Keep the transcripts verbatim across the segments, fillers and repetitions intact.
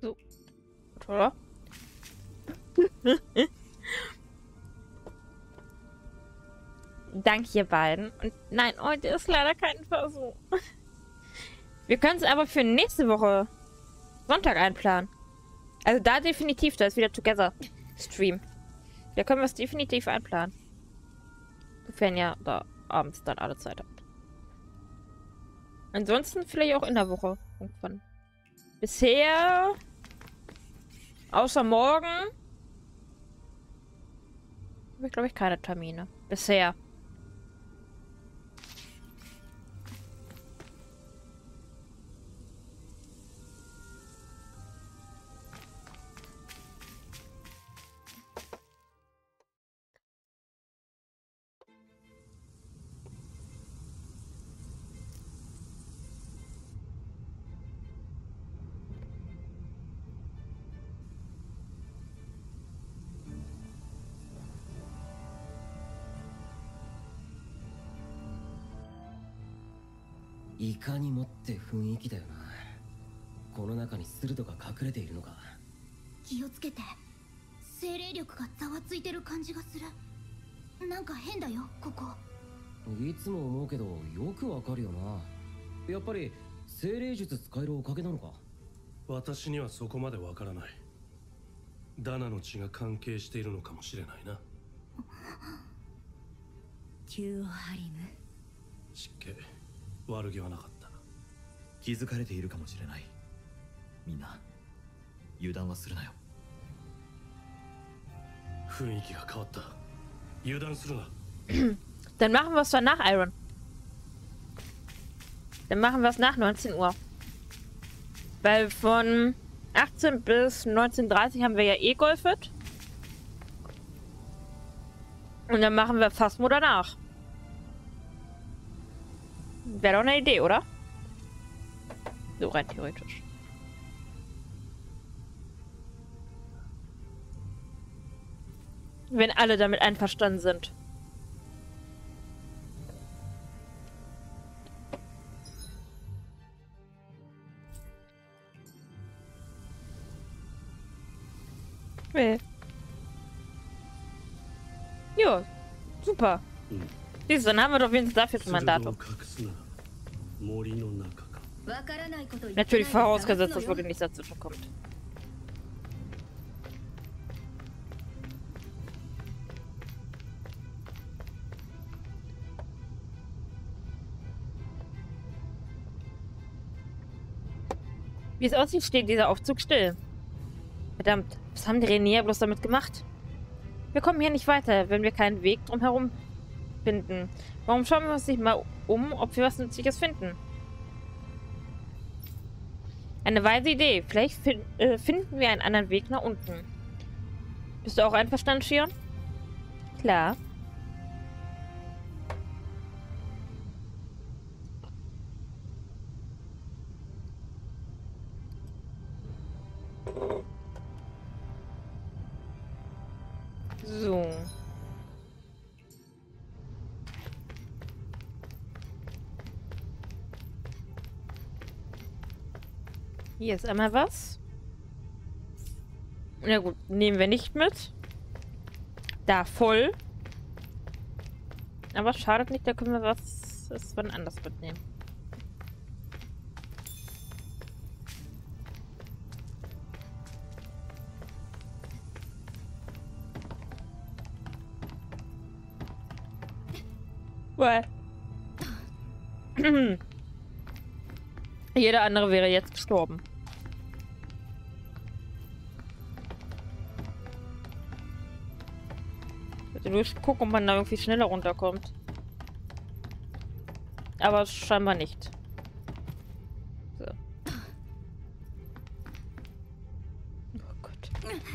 So. Oder? Danke, ihr beiden. Und nein, heute ist leider kein Versuch. Wir können es aber für nächste Woche Sonntag einplanen. Also da definitiv, da ist wieder Together Stream. Da können wir es definitiv einplanen. Sofern ja da abends dann alle Zeit habt. Ansonsten vielleicht auch in der Woche irgendwann. Bisher, außer morgen, habe ich glaube ich keine Termine. Bisher. いかにもって雰囲気だよな。この中に鋭が隠れているのか。 気をつけて。精霊力がざわついてる感じがする。なんか変だよ、ここ。 いつも思うけどよくわかるよな。やっぱり精霊術使えるおかげなのか。 私にはそこまでわからない。ダナの血が関係しているのかもしれないな。 キューハリム。 湿気。悪気はなかった。 気づかれているかもしれない。みんな油断はするなよ。 雰囲気が変わった。油断するな。 Dann machen wir es dann nach Iron. Dann machen wir es nach neunzehn Uhr. Weil von achtzehn bis neunzehn Uhr dreißig haben wir ja eh Golfit. Und dann machen wir Phasmo danach. Wäre doch eine Idee, oder? So rein theoretisch. Wenn alle damit einverstanden sind. Okay. Jo, super. Hm. Siehst du, dann haben wir doch wenigstens dafür schon mal ein Datum. Natürlich vorausgesetzt, dass wirklich nichts dazwischen kommt. Wie es aussieht, steht dieser Aufzug still. Verdammt, was haben die Renier bloß damit gemacht? Wir kommen hier nicht weiter, wenn wir keinen Weg drumherum finden. Warum schauen wir uns nicht mal um, ob wir was Nützliches finden? Eine weise Idee. Vielleicht fin äh, finden wir einen anderen Weg nach unten. Bist du auch einverstanden, Shion? Klar. So. Hier ist einmal was. Na gut, nehmen wir nicht mit. Da voll. Aber schadet nicht, da können wir was, was von anders mitnehmen. Well. Jeder andere wäre jetzt gestorben. Ich will gucken, ob man da irgendwie schneller runterkommt. Aber scheinbar nicht. So. Oh Gott.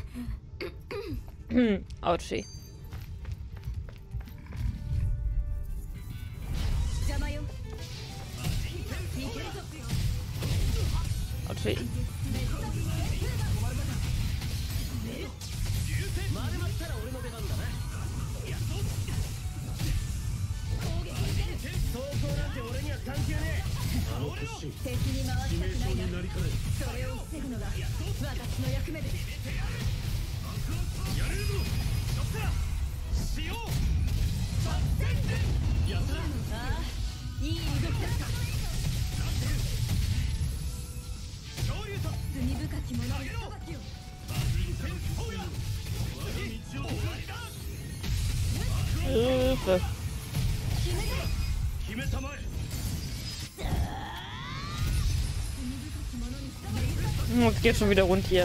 Hm, Autschi. Autschi. Hilfe. Hm, es geht schon wieder rund hier.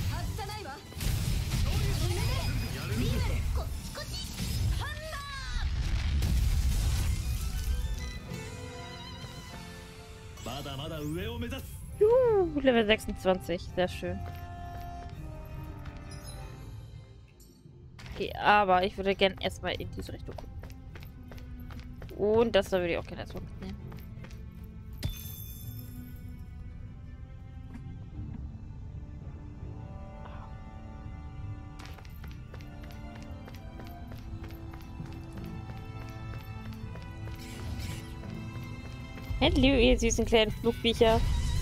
Juhu, Level sechsundzwanzig, sehr schön. Okay, aber ich würde gerne erstmal in diese Richtung gucken. Und das da würde ich auch gerne erstmal mitnehmen. Hallo, ihr süßen kleinen Flugviecher.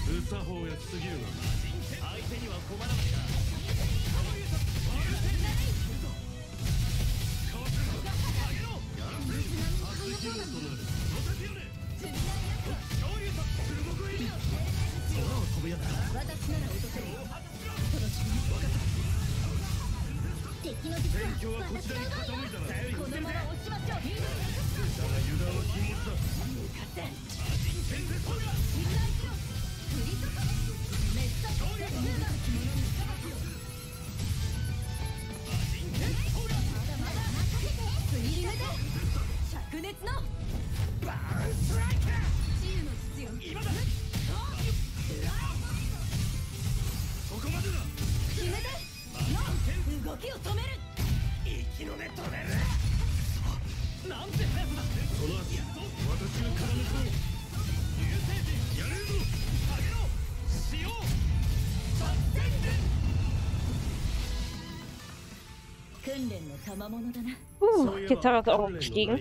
Uh, Gitarre ist auch aufgestiegen.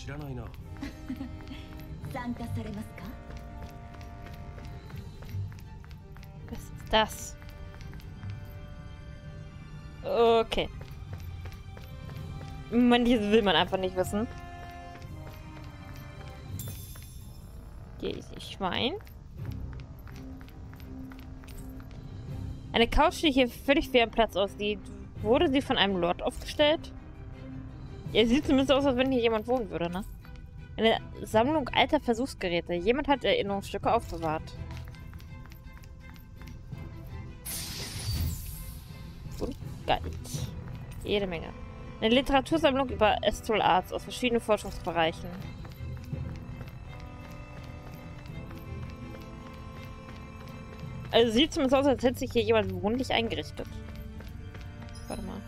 Was ist das? Okay. Manches will man einfach nicht wissen. Hier ist das Schwein. Eine Couch, die hier völlig fehl am Platz aussieht. Wurde sie von einem Lord aufgestellt? Ja, sieht zumindest aus, als wenn hier jemand wohnen würde, ne? Eine Sammlung alter Versuchsgeräte. Jemand hat Erinnerungsstücke aufbewahrt. Und Geld. Jede Menge. Eine Literatursammlung über Astral Arts aus verschiedenen Forschungsbereichen. Also sieht zumindest aus, als hätte sich hier jemand wohnlich eingerichtet. Warte mal.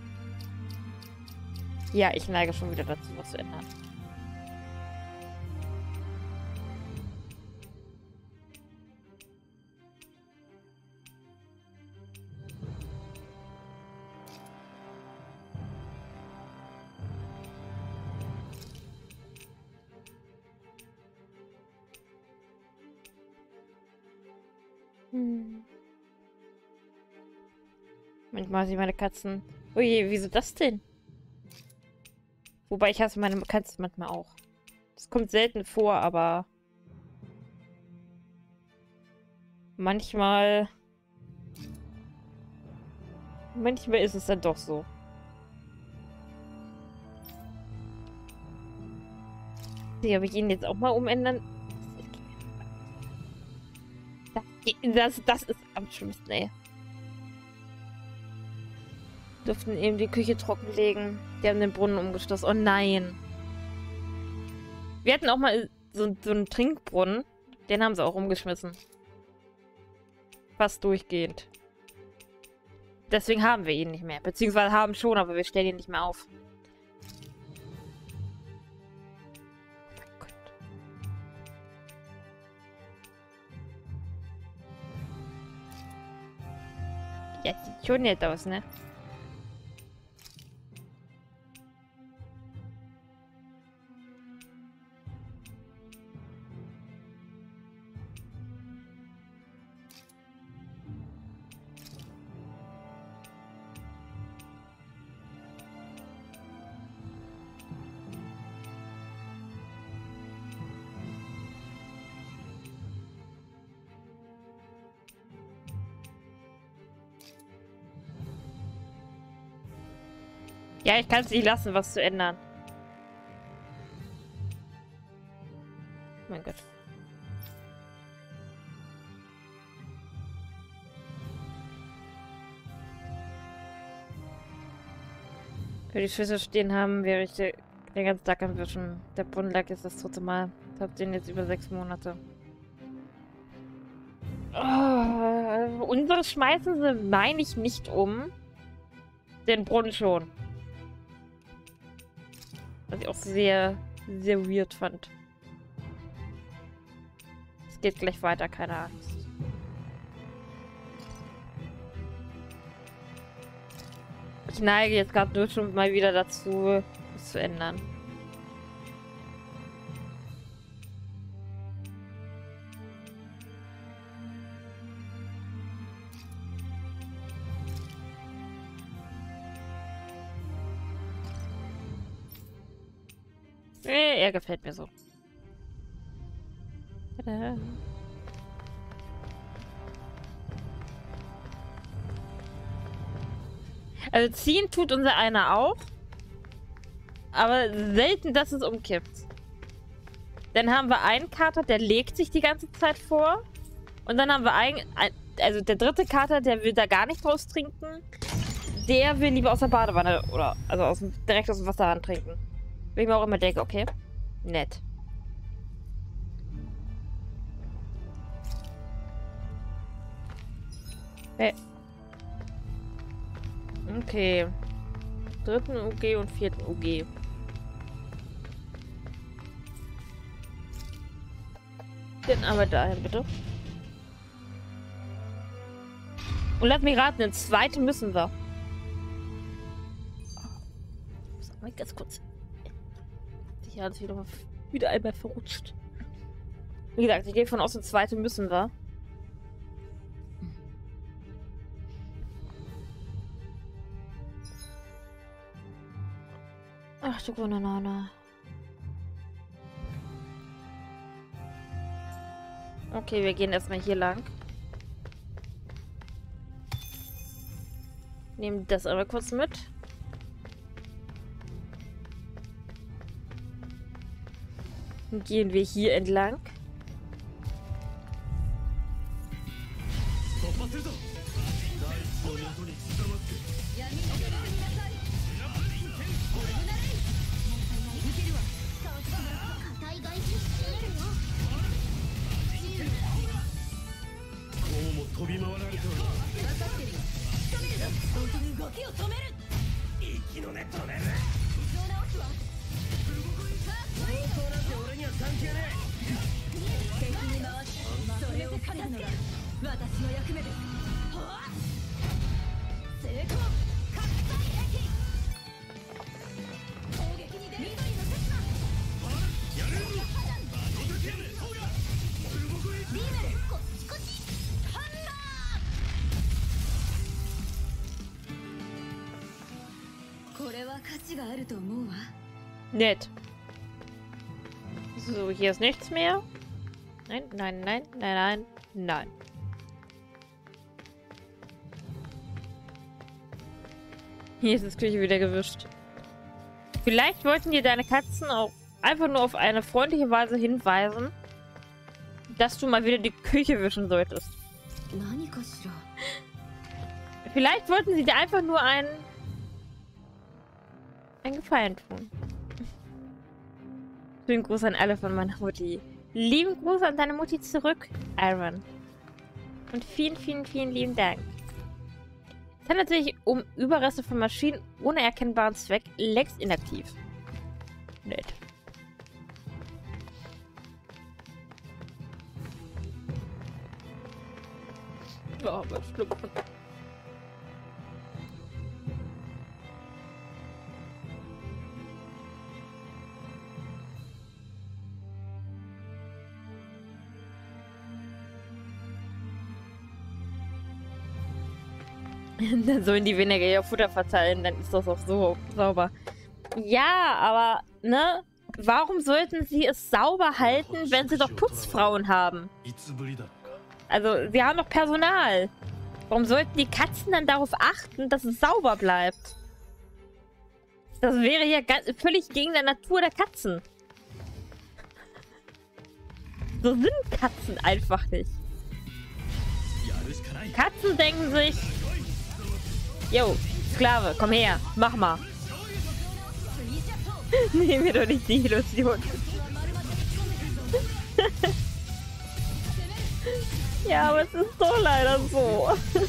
Ja, ich neige schon wieder dazu, was zu ändern. Hm. Manchmal sind meine Katzen. Ui, wieso das denn? Wobei ich hasse meine Katzen manchmal auch. Das kommt selten vor, aber manchmal manchmal ist es dann doch so. Ja, ob ich ihn jetzt auch mal umändern? Das, das, das ist am schlimmsten, ey. Durften eben die Küche trockenlegen. Die haben den Brunnen umgeschlossen. Oh nein. Wir hatten auch mal so, so einen Trinkbrunnen. Den haben sie auch umgeschmissen. Fast durchgehend. Deswegen haben wir ihn nicht mehr. Beziehungsweise haben schon, aber wir stellen ihn nicht mehr auf. Oh mein Gott. Ja, sieht schon nett aus, ne? Ja, ich kann es nicht lassen, was zu ändern. Oh mein Gott. Für die Füße stehen haben, wäre ich den ganzen Tag am Wischen. Der Brunnen lag jetzt das dritte Mal. Ich hab den jetzt über sechs Monate. Oh, unsere schmeißen sie, meine ich, nicht um. Den Brunnen schon. Was ich auch sehr, sehr weird fand. Es geht gleich weiter, keine Angst. Ich neige jetzt gerade nur schon mal wieder dazu, es zu ändern. Nee, er gefällt mir so. Tada. Also ziehen tut unser einer auch. Aber selten, dass es umkippt. Dann haben wir einen Kater, der legt sich die ganze Zeit vor. Und dann haben wir einen, also der dritte Kater, der will da gar nicht draus trinken. Der will lieber aus der Badewanne oder also aus dem, direkt aus dem Wasserhahn trinken. Wenn ich mir auch immer denke, okay, nett. Hey. Okay. Dritten U G und vierten U G. Dann aber dahin, bitte. Und lass mich raten, den zweiten müssen wir. Sag mal ganz kurz. Ja, das wieder, wieder einmal verrutscht. Wie gesagt, ich gehe von aus, den zweiten müssen wir. Ach du Gunanana. Okay, wir gehen erstmal hier lang. Nehmen das aber kurz mit. Dann gehen wir hier entlang. Nett. So, hier ist nichts mehr. Nein, nein, nein, nein, nein, nein. Hier ist das Küche wieder gewischt. Vielleicht wollten dir deine Katzen auch einfach nur auf eine freundliche Weise hinweisen, dass du mal wieder die Küche wischen solltest. Vielleicht wollten sie dir einfach nur einen, einen Gefallen tun. Schönen Gruß an alle von meiner Mutti. Lieben Gruß an deine Mutti zurück, Aaron. Und vielen, vielen, vielen lieben Dank. Es handelt sich um Überreste von Maschinen ohne erkennbaren Zweck, längst inaktiv. Nett. Oh, was schlüpfen. Dann sollen die weniger ihr Futter verteilen, dann ist das auch so sauber. Ja, aber, ne? Warum sollten sie es sauber halten, wenn sie doch Putzfrauen haben? Also, sie haben doch Personal. Warum sollten die Katzen dann darauf achten, dass es sauber bleibt? Das wäre ja ganz, völlig gegen der Natur der Katzen. So sind Katzen einfach nicht. Katzen denken sich... Jo, Sklave, komm her, mach mal. Nehmen wir doch nicht die Illusion. Ja, aber es ist doch leider so.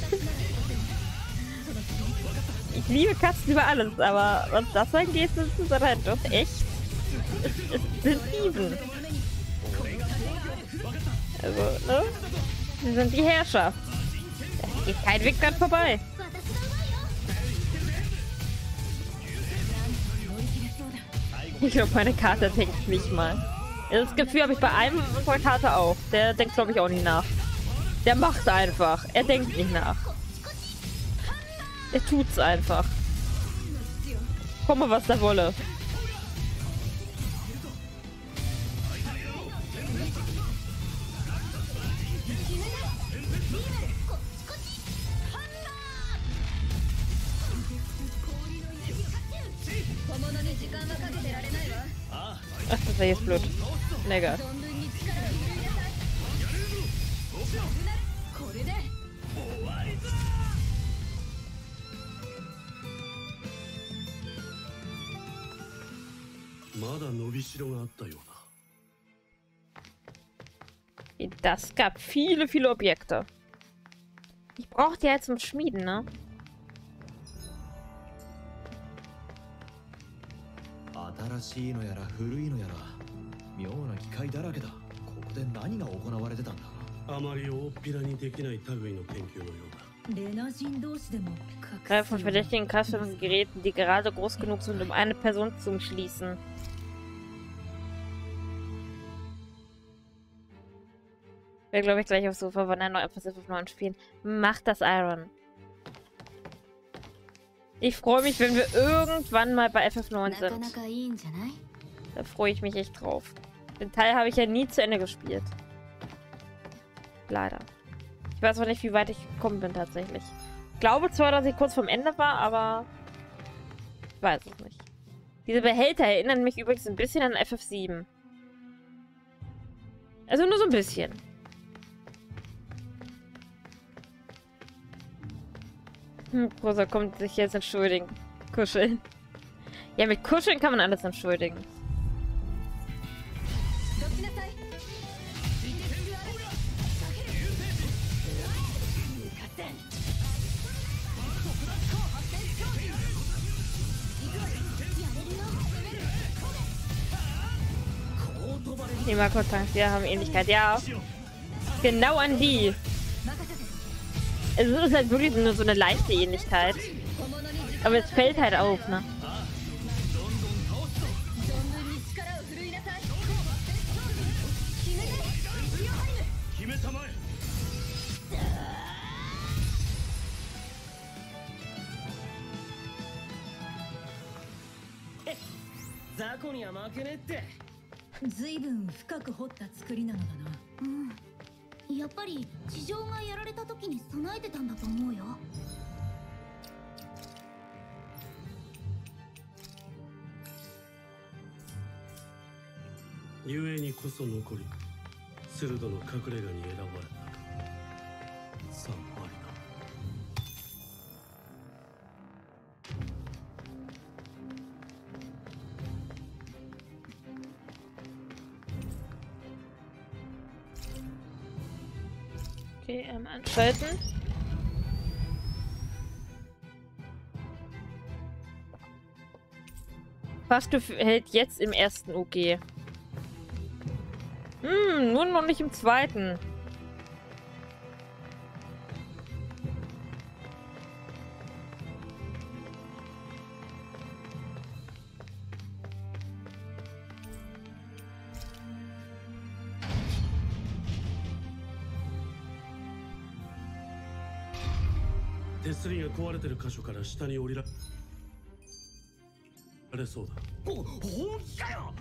Ich liebe Katzen über alles, aber was das angeht, sind sie dann halt doch echt sensibel. Also, ne? Sie sind die Herrschaft. Da geht kein Weg dran vorbei. Ich glaube, meine Karte denkt nicht mal. Das Gefühl habe ich bei einem unserer Karte auch. Der denkt, glaube ich, auch nicht nach. Der macht einfach. Er denkt nicht nach. Er tut's einfach. Komme, was da wolle. Ach, das war jetzt blöd. Lecker. Das gab viele, viele Objekte. Ich brauche die halt zum Schmieden, ne? 新しいのやら古いのやら妙な機械だらけだ。ここで何が行われてたんだ。 あまり大っぴらにできない類の研究のようだ。 Greif von verdächtigen kraftvollen Geräten, die gerade groß genug sind, um eine Person zu umschließen. Ich werde, glaube ich, gleich aufs Sofa von einer F F neun spielen. Macht das, Iron. Ich freue mich, wenn wir irgendwann mal bei F F neun sind. Da freue ich mich echt drauf. Den Teil habe ich ja nie zu Ende gespielt. Leider. Ich weiß auch nicht, wie weit ich gekommen bin tatsächlich. Ich glaube zwar, dass ich kurz vorm Ende war, aber ich weiß es nicht. Diese Behälter erinnern mich übrigens ein bisschen an F F sieben. Also nur so ein bisschen. Hm, Rosa kommt sich jetzt entschuldigen. Kuscheln. Ja, mit Kuscheln kann man alles entschuldigen. Die Makro-Tanks, wir haben Ähnlichkeit. Ja. Genau an die. Es ist halt wirklich nur so eine leichte Ähnlichkeit. Aber es fällt halt auf, ne? うん、やっぱり地上がやられた時に備えてたんだと思うよ。 故にこそ残り鋭の隠れ家に選ばれた。さんまりな。 Okay, ähm, anschalten. Fastu hält jetzt im ersten U G. Hm, nur noch nicht im zweiten. 手すりが壊れてる箇所から下に降りられそうだ。お、本気かよ。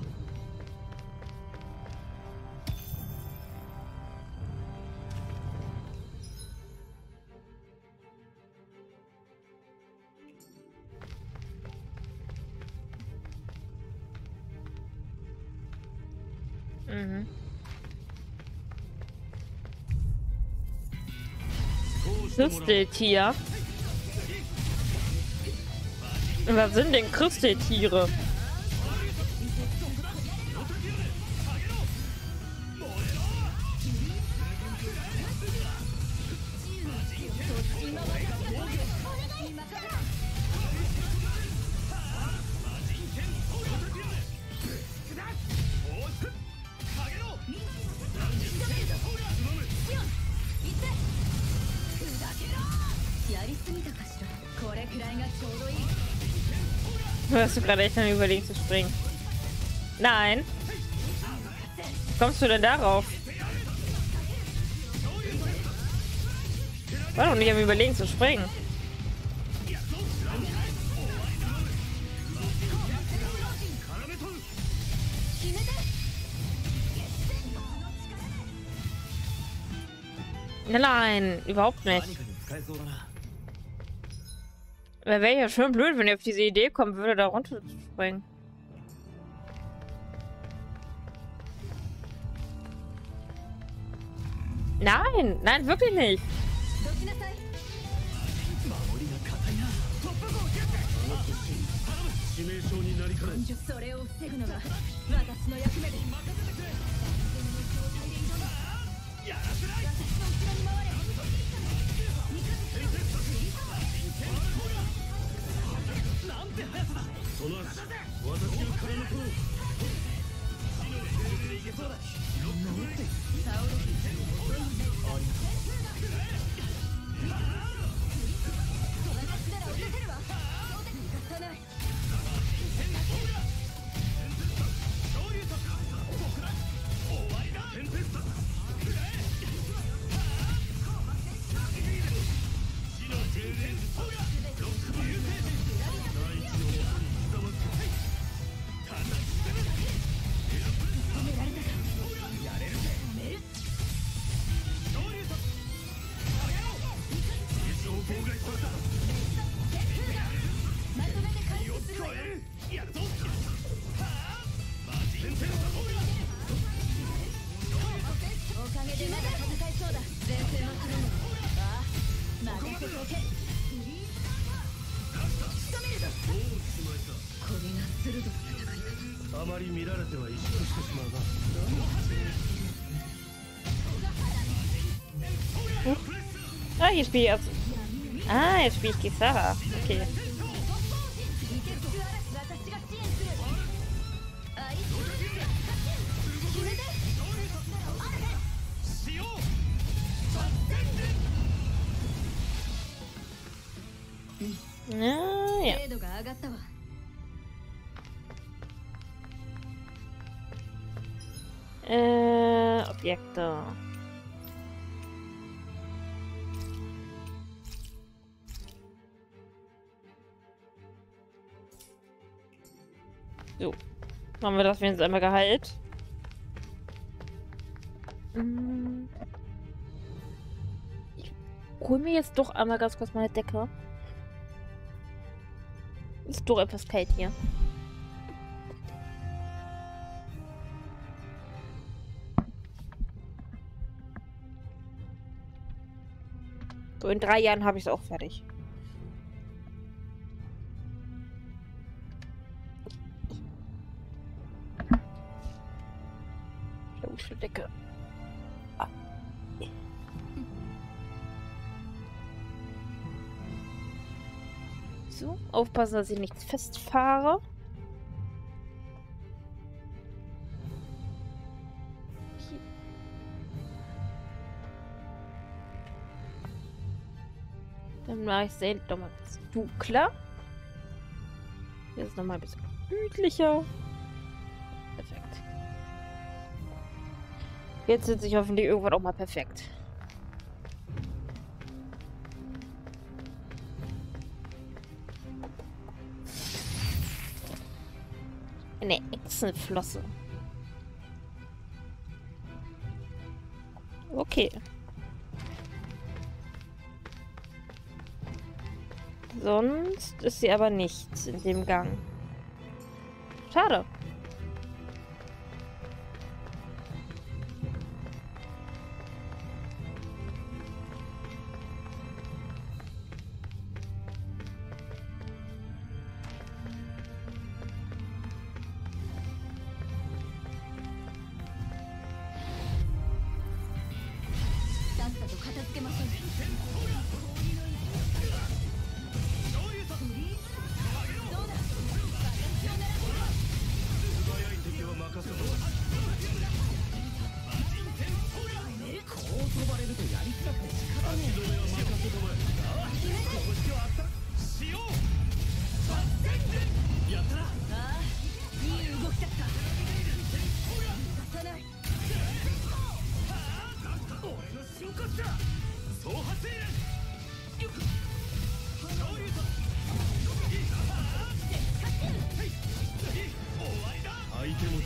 Mhm. Krüsteltier. Was sind denn Krüsteltiere? Hast du gerade echt dann überlegt zu springen? Nein. Wie kommst du denn darauf? War doch nicht am Überlegen zu springen. Nein, überhaupt nicht. Wäre ja schon blöd, wenn ihr auf diese Idee kommen würde, da runter zu springen. Nein, nein, wirklich nicht. Ah, hier spiele ich also. Ah, jetzt spiele ich Gitarre. Okay. Ah, ja. Äh, Objekte. So. Machen wir das wenigstens einmal geheilt. Hm. Ich hol mir jetzt doch einmal ganz kurz meine Decke. Ist doch etwas kalt hier. So, in drei Jahren habe ich es auch fertig. Decke. Ah. So, aufpassen, dass ich nichts festfahre. Hier. Dann mache ich es nochmal ein bisschen dunkler. Hier ist es nochmal ein bisschen gemütlicher. Perfekt. Jetzt sitze ich hoffentlich irgendwann auch mal perfekt. Eine Echsenflosse. Okay. Sonst ist sie aber nichts in dem Gang. Schade.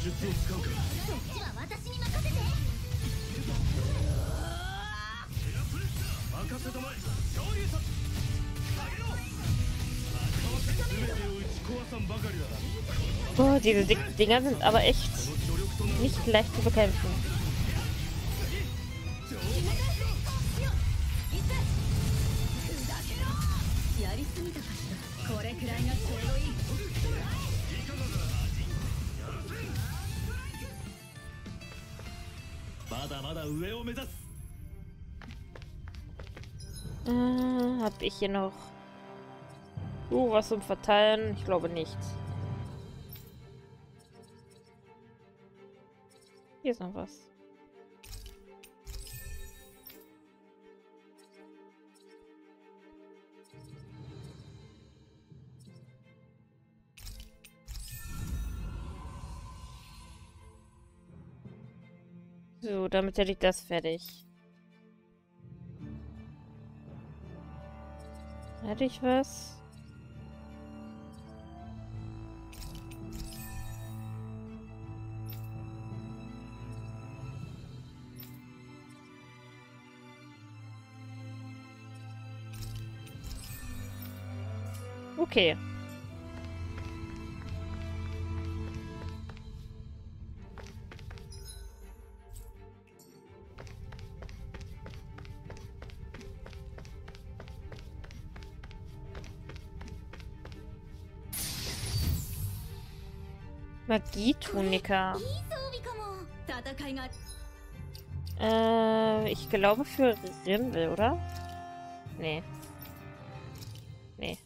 ちは私に任せて。 任せたまえ昇竜殺下げろ全てを打ち壊さんばかりだな Boah, diese dicken Dinger sind aber echt nicht leicht zu bekämpfen. やりすぎたかしら。これくらいがちょうどいい。 まだまだ上を目指す。 Äh, hab ich hier noch... Uh, was zum Verteilen? Ich glaube nicht. Hier ist noch was. So, damit hätte ich das fertig. Hätte ich was? Okay. Magietunika. いい装備かも。戦いが。 Äh, ich glaube für Rimbel, oder? Nee. Nee.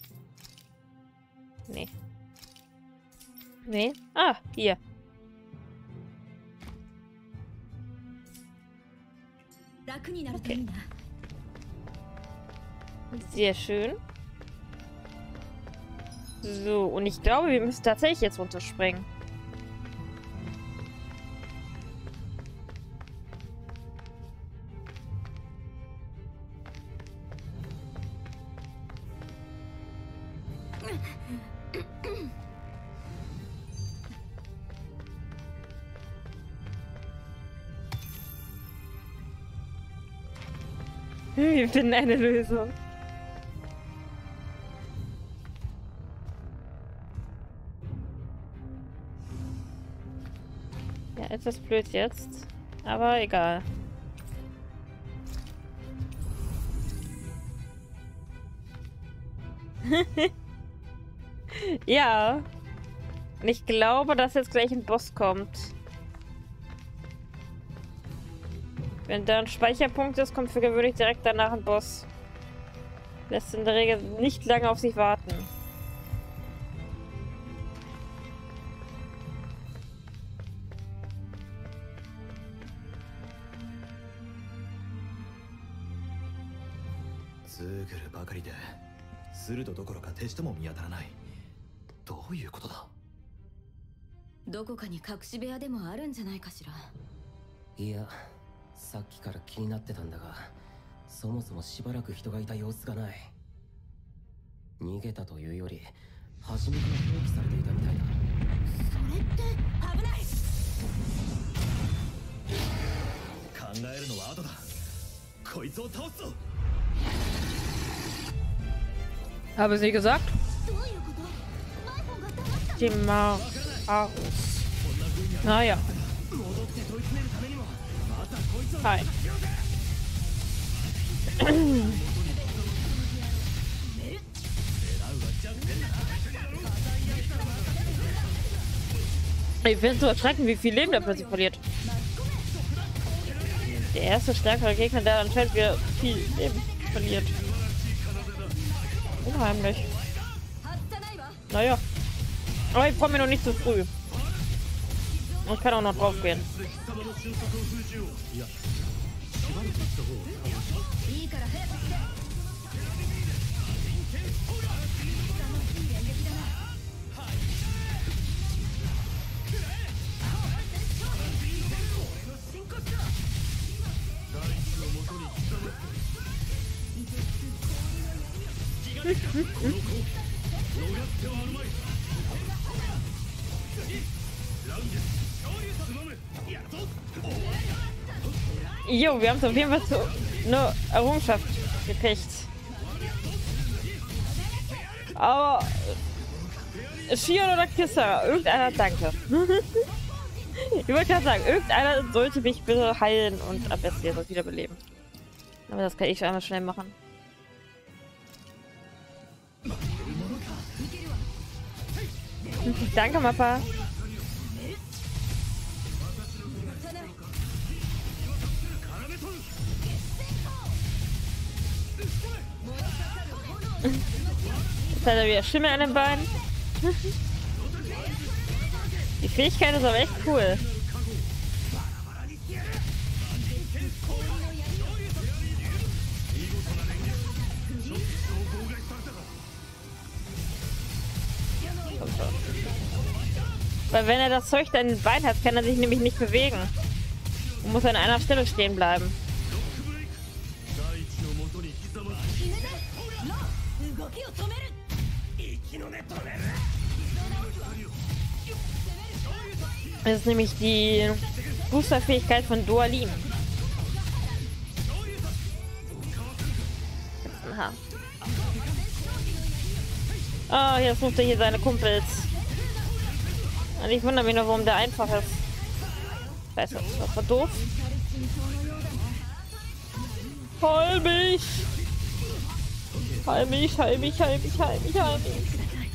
Nee. Nee? Ah, hier. Okay. Sehr schön. So, und ich glaube, wir müssen tatsächlich jetzt runterspringen. Wir finden eine Lösung. Ja, etwas blöd jetzt. Aber egal. Ja. Und ich glaube, dass jetzt gleich ein Boss kommt. Wenn da ein Speicherpunkt ist, kommt für gewöhnlich direkt danach ein Boss. Lässt in der Regel nicht lange auf sich warten. Zuguruばかりで、鋭どころか手下も見当たらない。どういうことだ？ どこかに隠し部屋でもあるんじゃないかしら。 いや、さっきから気になってたんだが、そもそもしばらく人がいた様子がない。逃げたというより、初めから放棄されていたみたいだ。 それって危ない。 考えるのは後だ。こいつを倒すぞ。 Habe sie gesagt? どういうこと？マイホンが黙った。 Thema Arus. Naja. Hi. Ich finde es so erschreckend, wie viel Leben der plötzlich verliert. Der erste stärkere Gegner, der anscheinend wieder viel Leben verliert. Unheimlich. Naja. Aber ich freue mich noch nicht zu früh. Ich kann auch noch drauf gehen. Jo, wir haben es auf jeden Fall zu eine Errungenschaft gekriegt. Aber Shion oder Kisara, irgendeiner, danke. Ich wollte gerade sagen, irgendeiner sollte mich bitte heilen und am besten jetzt auch wiederbeleben. Aber das kann ich schon einmal schnell machen. Danke, Mappa. Jetzt hat er wieder Schimmel an den Beinen. Die Fähigkeit ist aber echt cool. Weil wenn er das Zeug dann in den Beinen hat, kann er sich nämlich nicht bewegen. Und muss an einer Stelle stehen bleiben. Das ist nämlich die Boosterfähigkeit von Dualin. Aha. Oh, jetzt sucht er hier seine Kumpels. Und ich wundere mich noch, warum der einfach ist. Scheiße, das war doof. Heil mich! Heil mich, heil mich, heil mich, heil mich, heil mich.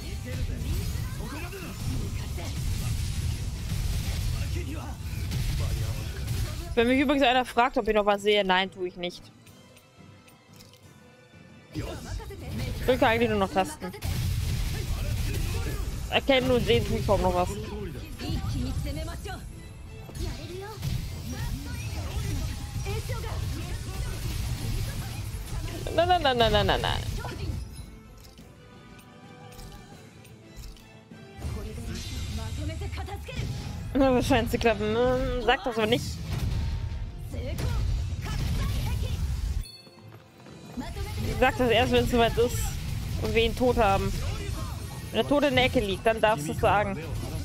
Wenn mich übrigens einer fragt, ob ich noch was sehe, nein, tue ich nicht. Ich drücke eigentlich nur noch Tasten. Erkennen und sehen tue ich kaum noch was. Nein, nein, nein, nein, nein, nein, nein. Na, was scheint zu klappen? Hm, sag das aber nicht. Sag das erst, wenn es soweit ist und wir ihn tot haben. Wenn der Tod in der Ecke liegt, dann darfst du es sagen.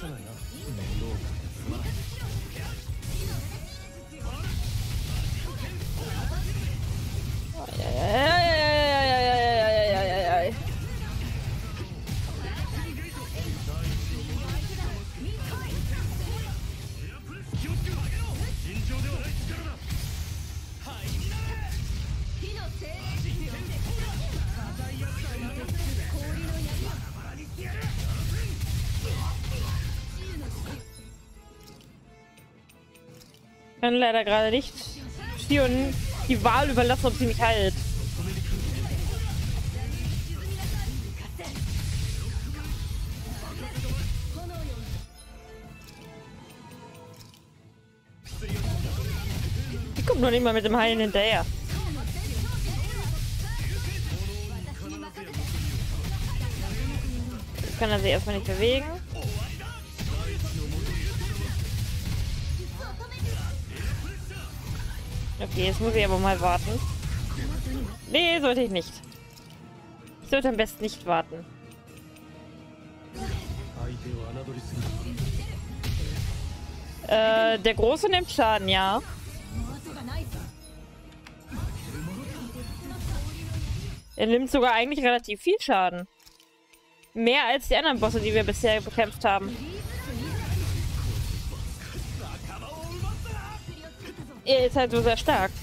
Ich kann leider gerade nicht Shion die Wahl überlassen, ob sie mich heilt. Die kommt noch nicht mal mit dem Heilen hinterher. Jetzt kann er sich erstmal nicht bewegen. Okay, jetzt muss ich aber mal warten. Nee, sollte ich nicht. Ich sollte am besten nicht warten. Äh, der Große nimmt Schaden, ja. Er nimmt sogar eigentlich relativ viel Schaden. Mehr als die anderen Bosse, die wir bisher bekämpft haben. Er ist halt so sehr stark.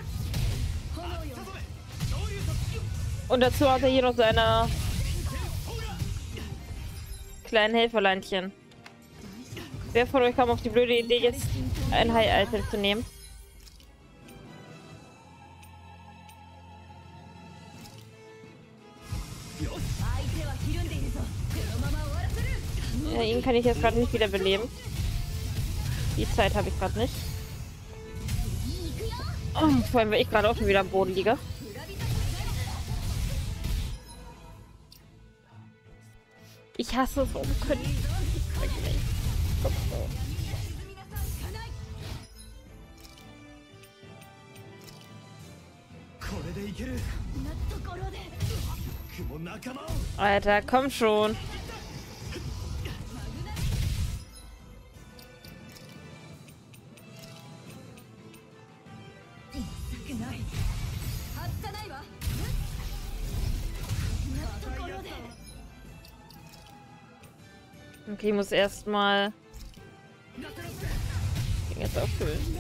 Und dazu hat er hier noch seine kleinen Helferleinchen. Wer von euch kam auf die blöde Idee, jetzt ein High-Item zu nehmen? Ja, ihn kann ich jetzt gerade nicht wiederbeleben. Die Zeit habe ich gerade nicht. Oh, vor allem, weil ich gerade auch schon wieder am Boden liege. Ich hasse es umkönnen. Alter, komm schon. Okay, ich muss erstmal jetzt auffüllen.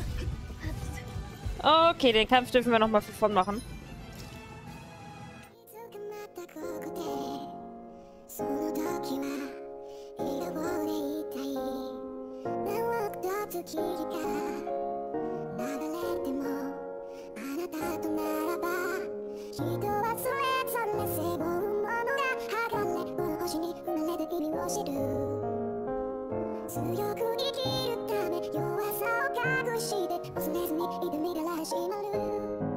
Okay, den Kampf dürfen wir nochmal für von machen. 強く生きるため弱さを隠して忘れずに挑みがら始まる